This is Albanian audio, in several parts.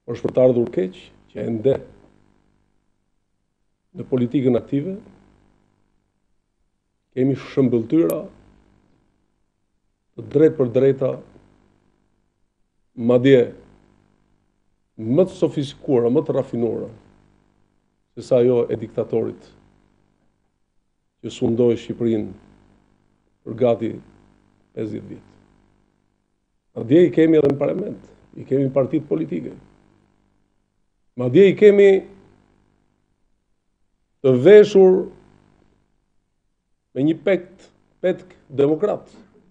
është për të ardhur keq që ende në politikën aktive kemi shëmbëltyra të drejt për drejta, madje më të sofistikuara, më të rafinuara se sa ajo e diktatorit që sundoi Shqipërinë për gati 50 vjet. Madje i kemi edhe në parlament, i kemi partitë politike. Madje i kemi të veshur me një petk demokrat.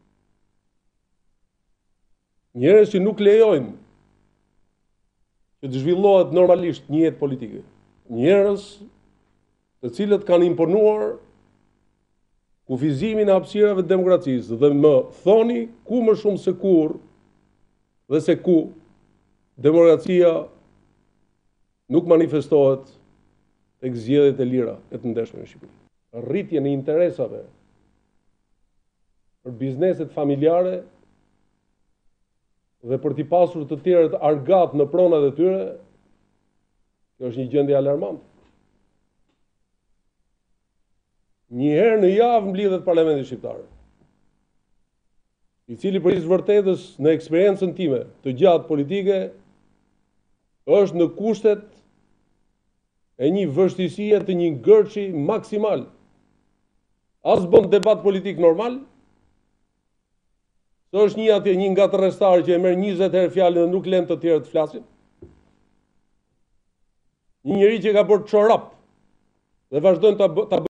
Njerëz që nuk lejojnë që të zhvillohet normalisht një jetë politike. Njerëz të cilët kanë imponuar kufizimin e hapësirave të demokracisë dhe më thoni ku më shumë se kur dhe se ku demokracia nuk manifestohet tek zgjedhjet e lira e të ndeshme në Shqipëri. Rritjen e interesave për bizneset familjare dhe për t'i pasur të tjerët argat në pronat e tyre, kjo është një gjendje alarmante. Një herë në javë mblidhet Parlamenti Shqiptar, i cili për së vërtetës në eksperiencën time të gjatë politike është në kushtet e një vështirësie të një gërçi maksimal. As bën debat politik normal, së është një nga të rrestarë që e merr 20 herë fjalën dhe nuk lën të tjerët të flasin. Një njeri që ka bërë çorap dhe vazhdon ta